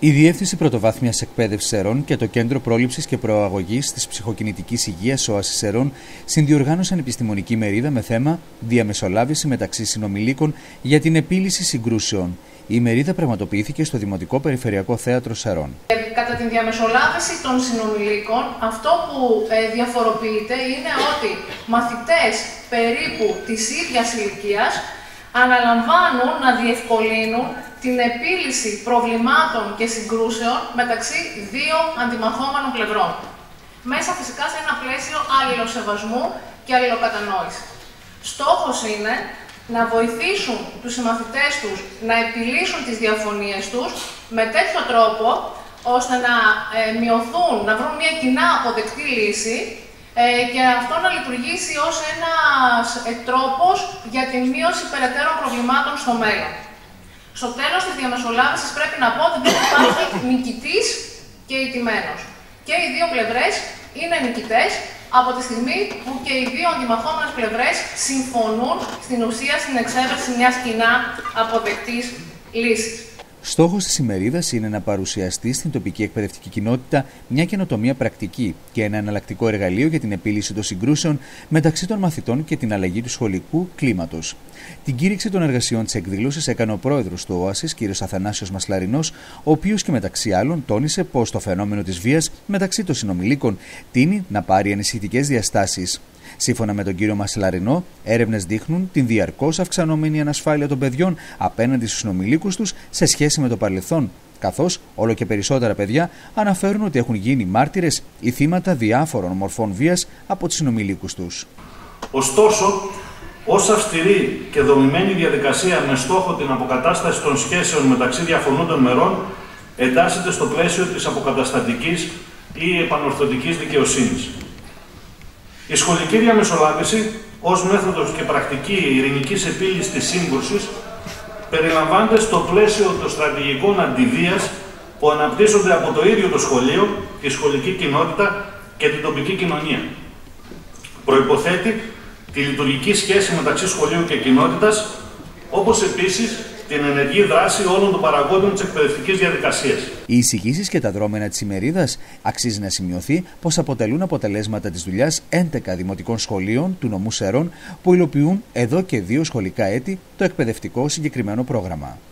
Η Διεύθυνση Πρωτοβάθμιας Εκπαίδευσης Σερών και το Κέντρο Πρόληψης και Προαγωγής της Ψυχοκινητικής Υγείας ΟΑΣΙ Σερών συνδιοργάνωσαν επιστημονική μερίδα με θέμα διαμεσολάβηση μεταξύ συνομιλίκων για την επίλυση συγκρούσεων. Η μερίδα πραγματοποιήθηκε στο Δημοτικό Περιφερειακό Θέατρο Σερών. Κατά την διαμεσολάβηση των συνομιλίκων, αυτό που διαφοροποιείται είναι ότι μαθητές περίπου της ίδιας ηλικίας αναλαμβάνουν να διευκολύνουν την επίλυση προβλημάτων και συγκρούσεων μεταξύ δύο αντιμαχόμενων πλευρών. Μέσα φυσικά σε ένα πλαίσιο αλληλοσεβασμού και αλληλοκατανόησης. Στόχος είναι να βοηθήσουν τους συμμαθητές τους να επιλύσουν τις διαφωνίες τους με τέτοιο τρόπο ώστε να μειωθούν, να βρουν μια κοινά αποδεκτή λύση και αυτό να λειτουργήσει ως ένας τρόπος για την μείωση περαιτέρω προβλημάτων στο μέλλον. Στο τέλος της διαμεσολάβησης πρέπει να πω ότι δεν υπάρχει νικητής και ηττημένος. Και οι δύο πλευρές είναι νικητές από τη στιγμή που και οι δύο αντιμαχόμενες πλευρές συμφωνούν στην ουσία στην εξέβρεση μιας κοινά αποδεκτής λύσης. Στόχος της ημερίδας είναι να παρουσιαστεί στην τοπική εκπαιδευτική κοινότητα μια καινοτομία πρακτική και ένα εναλλακτικό εργαλείο για την επίλυση των συγκρούσεων μεταξύ των μαθητών και την αλλαγή του σχολικού κλίματος. Την κήρυξη των εργασιών της εκδήλωσης έκανε ο πρόεδρος του ΟΑΣΙΣ, κ. Αθανάσιος Μασλαρινός, ο οποίος και μεταξύ άλλων τόνισε πως το φαινόμενο της βίας μεταξύ των συνομιλίκων τείνει να πάρει ανησυχητικές διαστάσεις. Σύμφωνα με τον κύριο Μασλαρινό, έρευνες δείχνουν την διαρκώς αυξανόμενη ανασφάλεια των παιδιών απέναντι στους συνομιλίκους τους σε σχέση με το παρελθόν, καθώς όλο και περισσότερα παιδιά αναφέρουν ότι έχουν γίνει μάρτυρες ή θύματα διάφορων μορφών βίας από τους συνομιλίκους τους. Ωστόσο, ως αυστηρή και δομημένη διαδικασία με στόχο την αποκατάσταση των σχέσεων μεταξύ διαφωνούντων μερών, εντάσσεται στο πλαίσιο της αποκαταστατικής ή επανορθωτικής δικαιοσύνης. Η σχολική διαμεσολάβηση, ως μέθοδος και πρακτική ειρηνικής επίλυσης της σύγκρουσης, περιλαμβάνεται στο πλαίσιο των στρατηγικών αντιβίας που αναπτύσσονται από το ίδιο το σχολείο, τη σχολική κοινότητα και την τοπική κοινωνία. Προϋποθέτει τη λειτουργική σχέση μεταξύ σχολείου και κοινότητας, όπως επίσης την ενεργή δράση όλων των παραγόντων της εκπαιδευτικής διαδικασίας. Οι εισηγήσεις και τα δρόμενα της ημερίδας αξίζει να σημειωθεί πως αποτελούν αποτελέσματα της δουλειάς 11 δημοτικών σχολείων του νομού Σερών που υλοποιούν εδώ και 2 σχολικά έτη το εκπαιδευτικό συγκεκριμένο πρόγραμμα.